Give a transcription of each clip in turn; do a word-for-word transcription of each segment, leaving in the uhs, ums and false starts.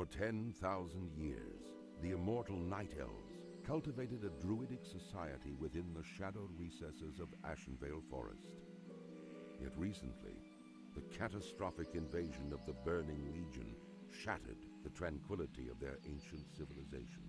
For ten thousand years, the immortal Night Elves cultivated a druidic society within the shadowed recesses of Ashenvale Forest. Yet recently, the catastrophic invasion of the Burning Legion shattered the tranquility of their ancient civilization.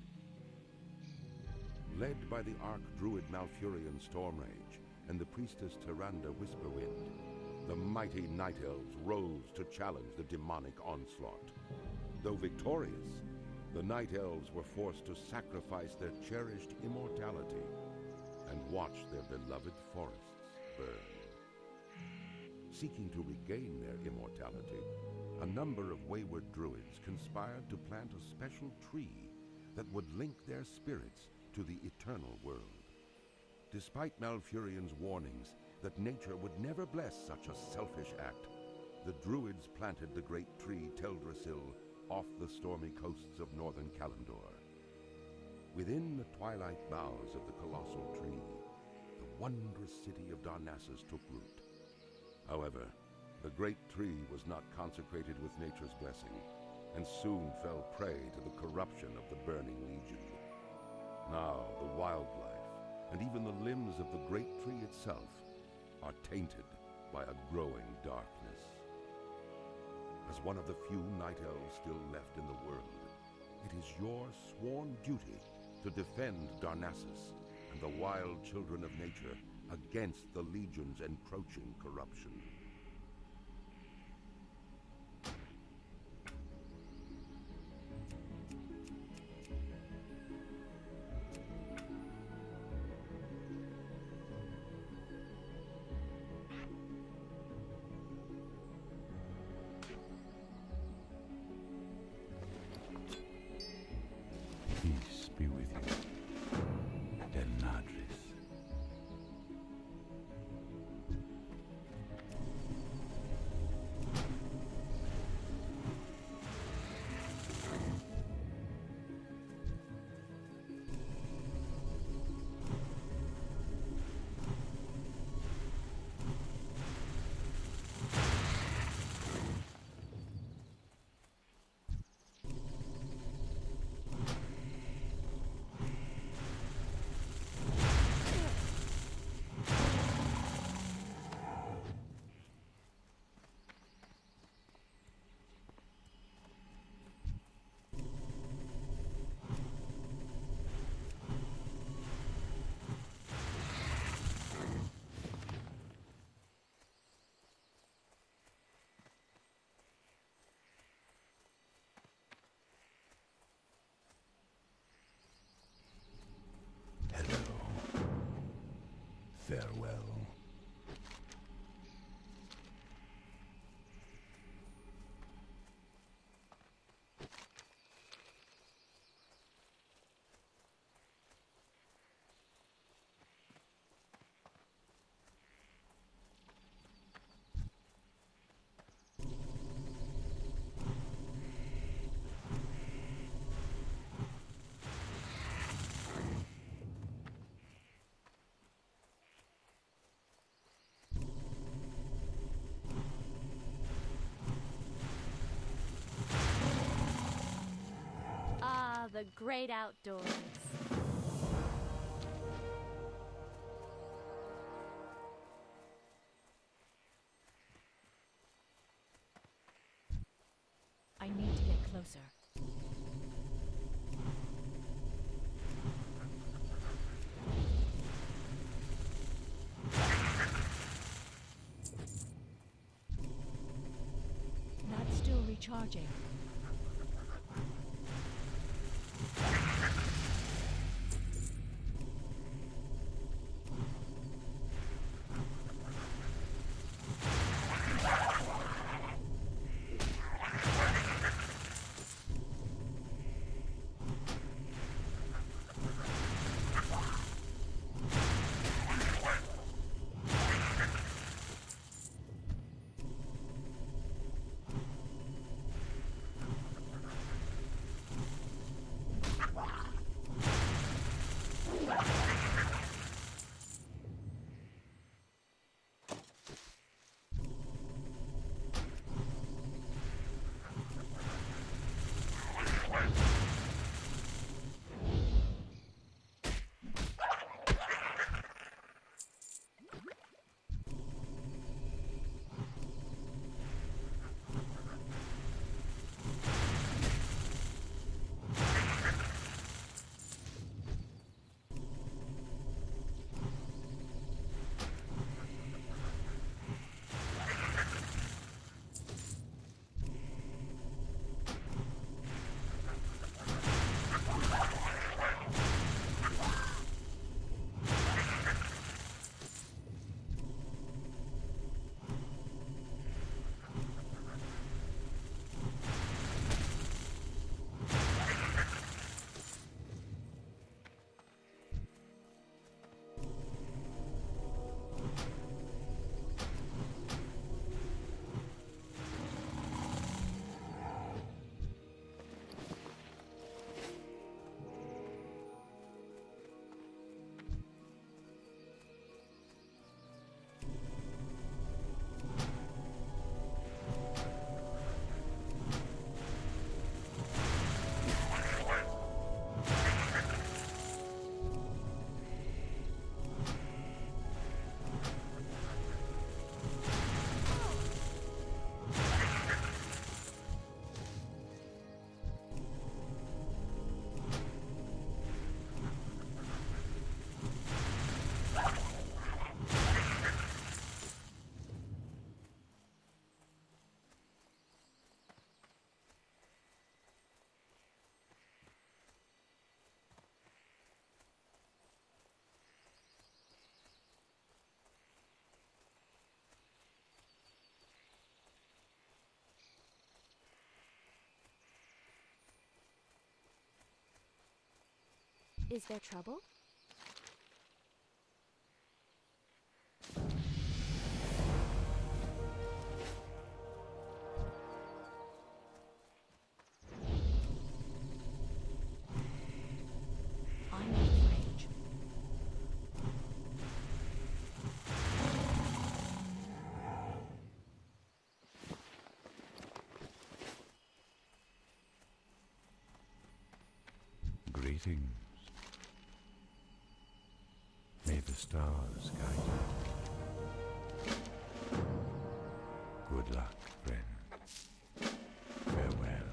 Led by the Archdruid Malfurion Stormrage and the priestess Tyrande Whisperwind, the mighty Night Elves rose to challenge the demonic onslaught. Though victorious, the Night Elves were forced to sacrifice their cherished immortality and watch their beloved forests burn. Seeking to regain their immortality, a number of wayward druids conspired to plant a special tree that would link their spirits to the eternal world. Despite Malfurion's warnings that nature would never bless such a selfish act, the druids planted the great tree Teldrassil off the stormy coasts of northern Kalimdor. Within the twilight boughs of the colossal tree, the wondrous city of Darnassus took root. However, the great tree was not consecrated with nature's blessing, and soon fell prey to the corruption of the Burning Legion. Now the wildlife, and even the limbs of the great tree itself, are tainted by a growing darkness. As one of the few Night Elves still left in the world, it is your sworn duty to defend Darnassus and the wild children of nature against the Legion's encroaching corruption. Peace be with you, Delnadris. Farewell. The great outdoors. I need to get closer. Not still recharging. Is there trouble? I'm in rage. Greetings. May the stars guide you. Good luck, friend. Farewell.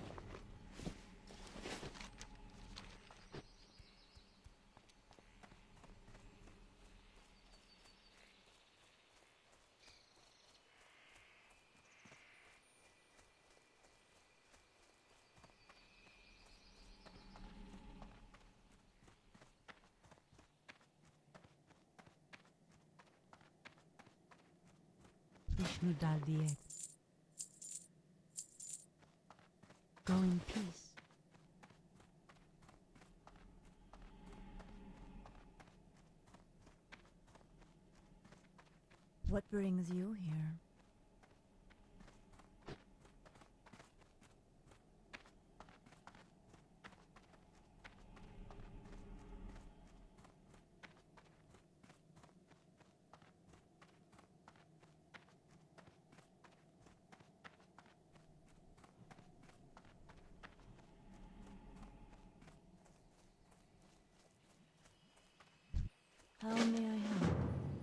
Vishnu Daldiek. Go in peace. What brings you here? How may I help?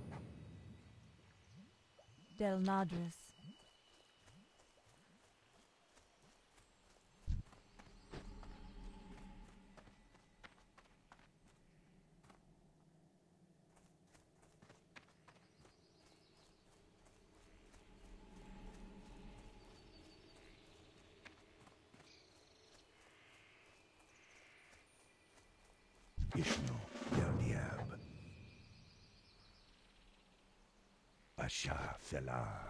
Del Nadris. Vishnu Daldiab. Bashar Felah.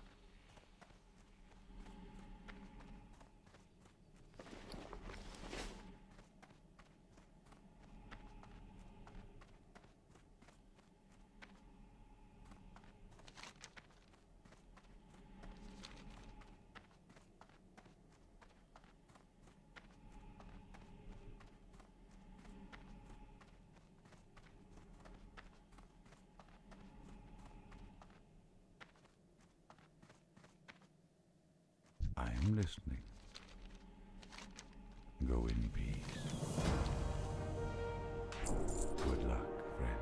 I am listening. Go in peace. Good luck, friend.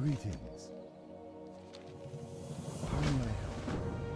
Greetings. How may I help?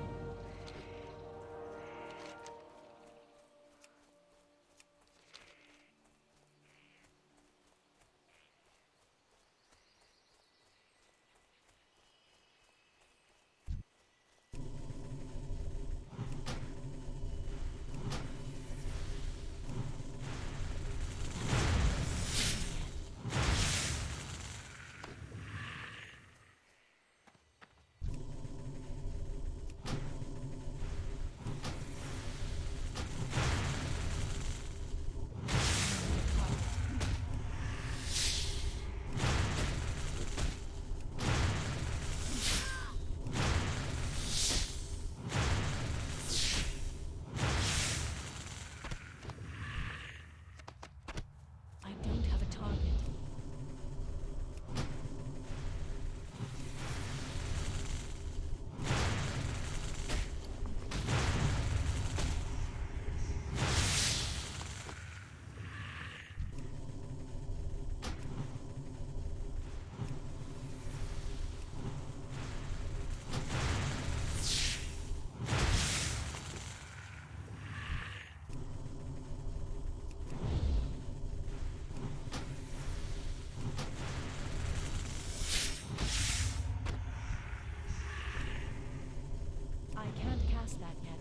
I don't have a target. I can't cast that yet.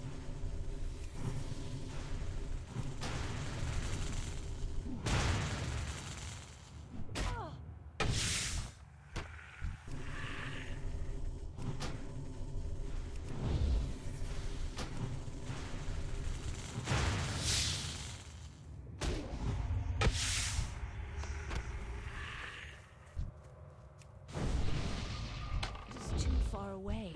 It is too far away.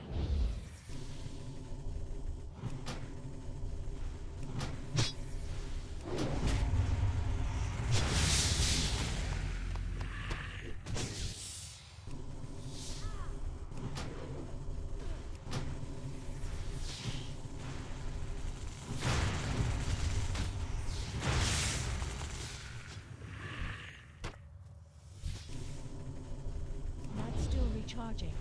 Not still recharging.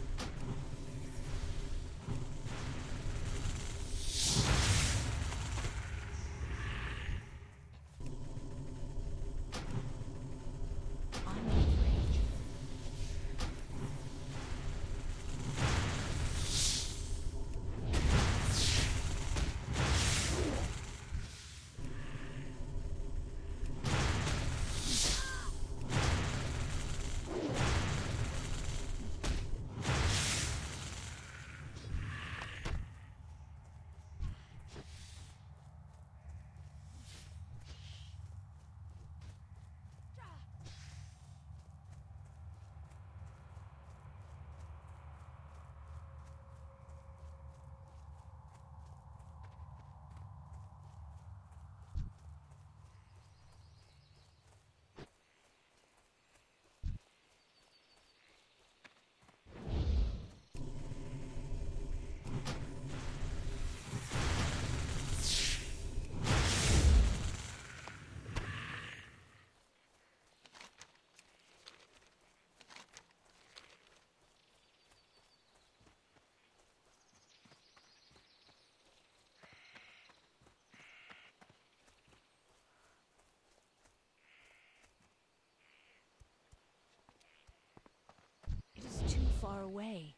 I'm out of range. It is too far away.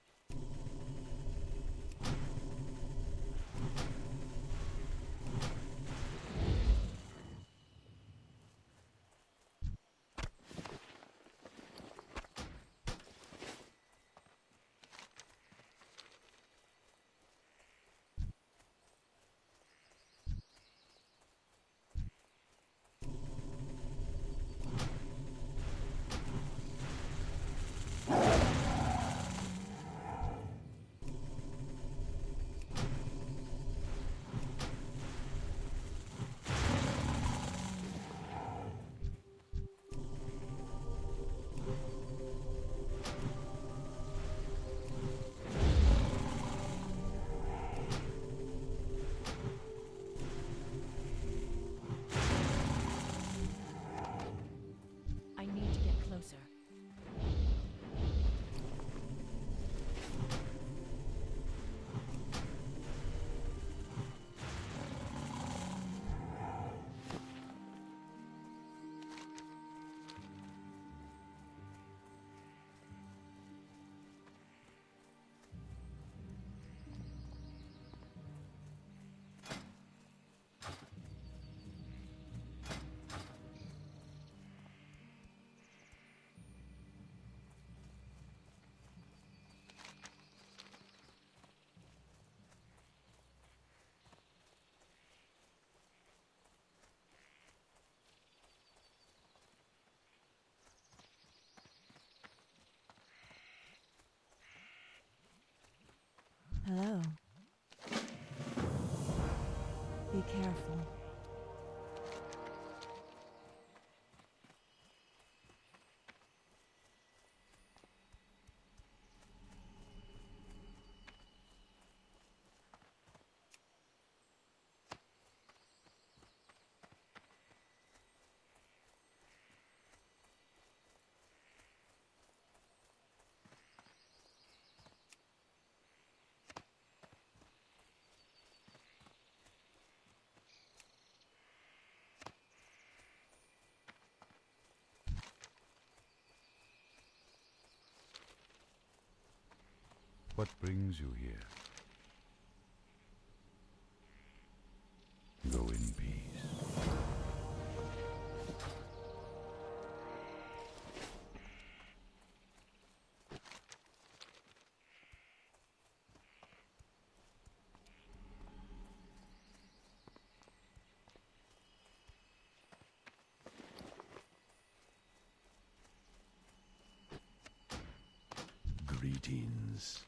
Hello. Be careful. What brings you here? Go in peace. Greetings.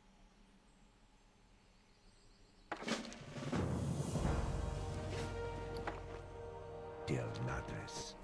Del Nadres.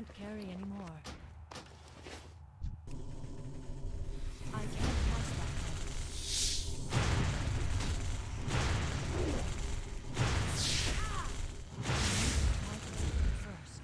can't carry anymore. I can't pass that way. I need to try to get first.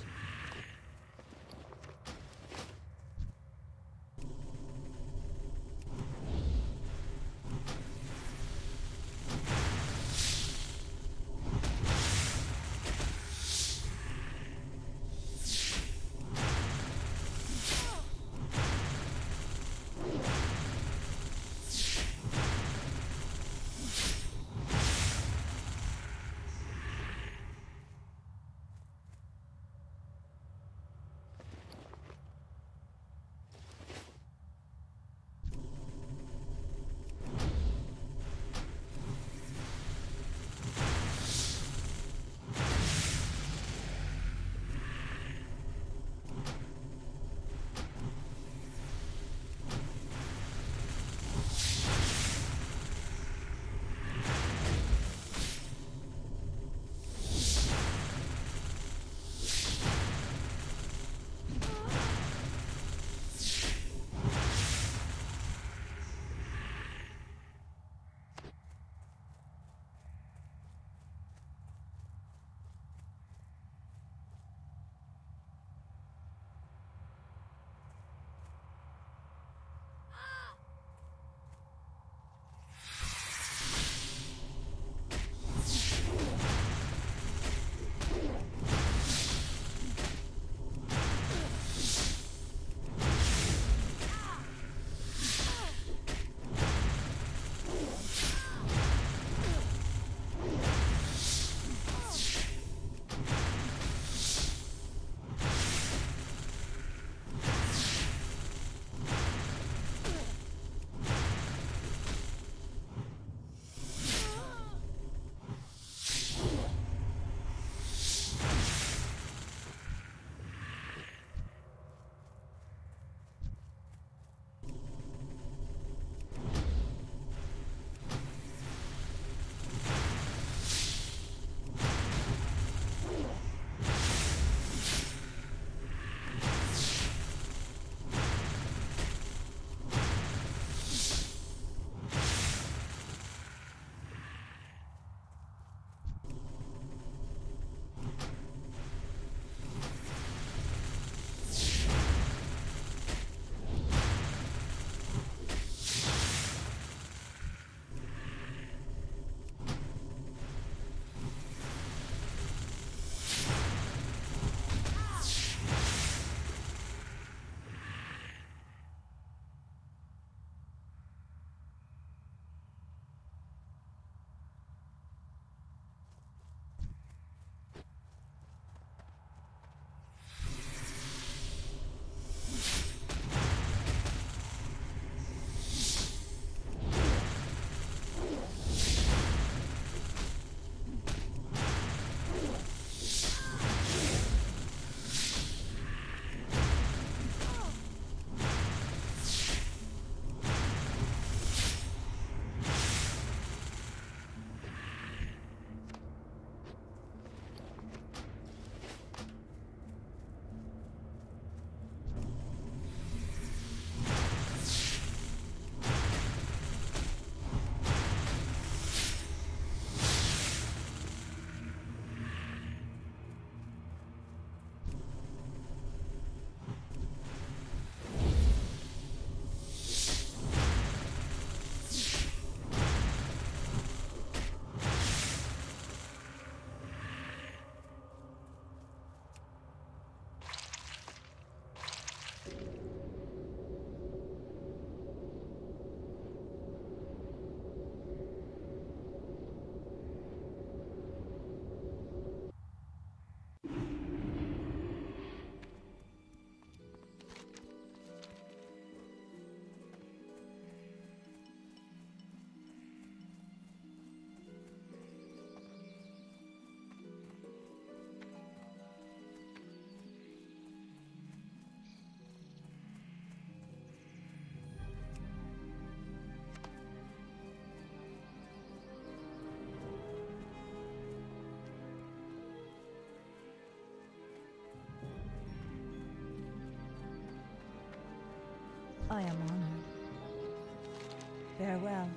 I am honored. Farewell.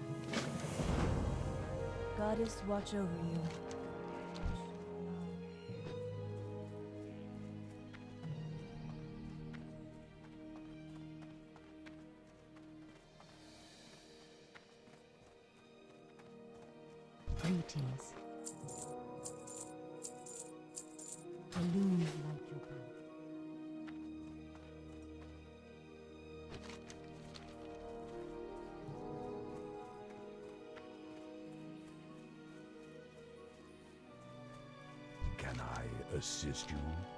Goddess watch over you. Greetings. Illume light your path. Can I assist you?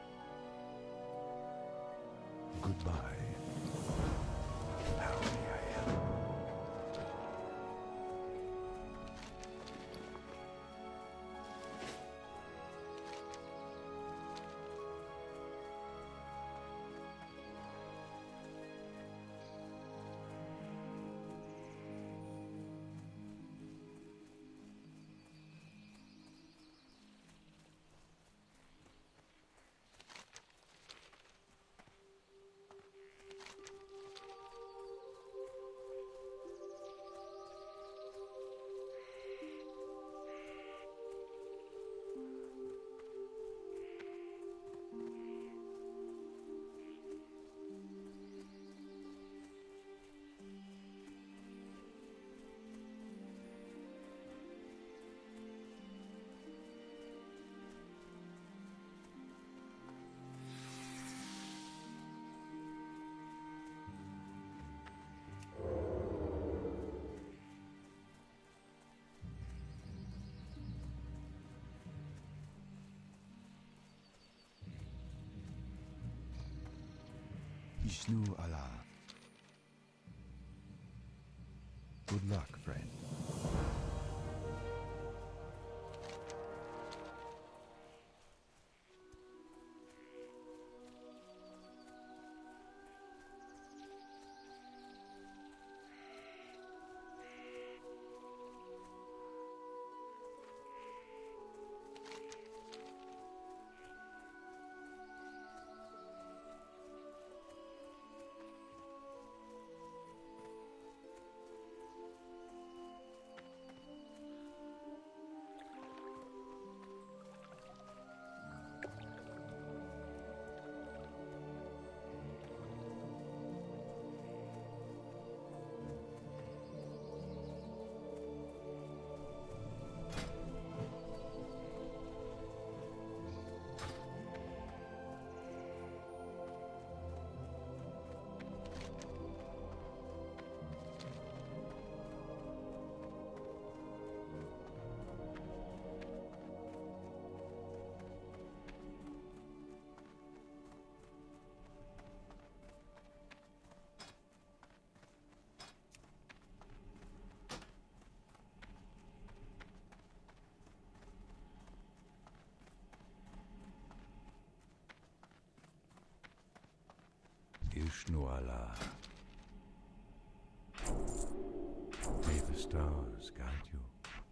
Goodbye. How may I help? Ishnu Allah. Good luck, friend. Ishnu Allah. May the stars guide you.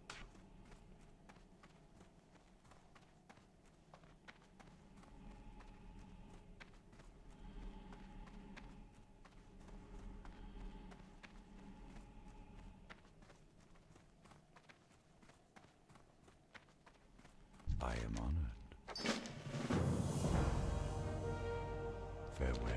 I am honored. Farewell.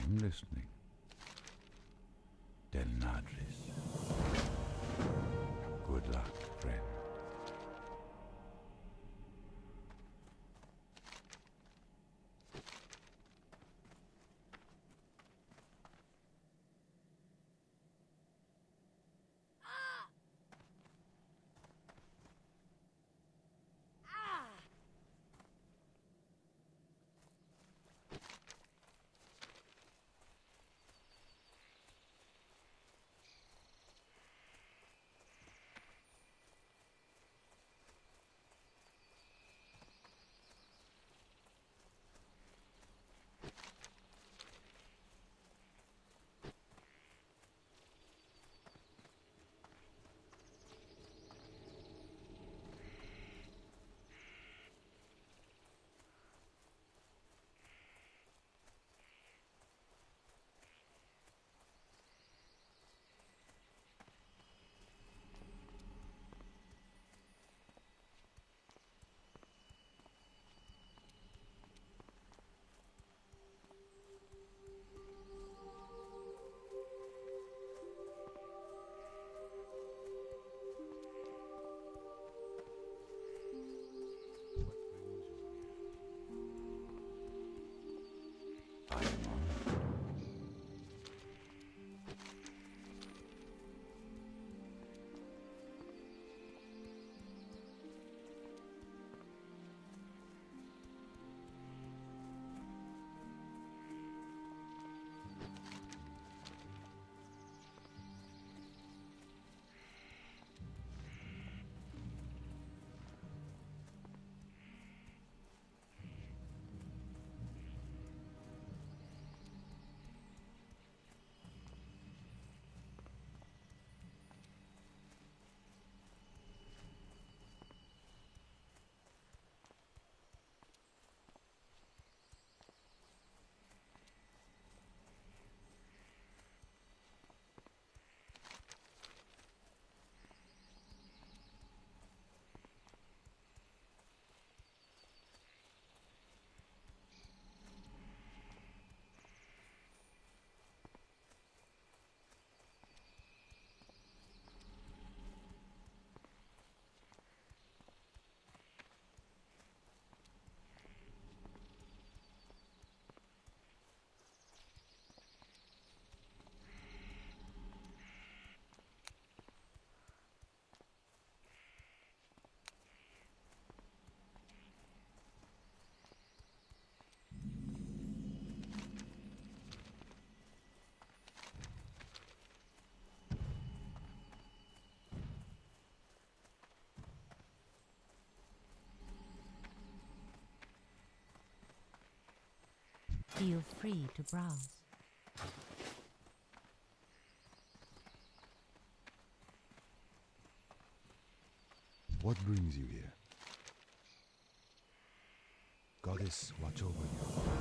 I'm listening. Del Nadris. Good luck, friend. I am honored. Feel free to browse. What brings you here? Goddess, watch over you.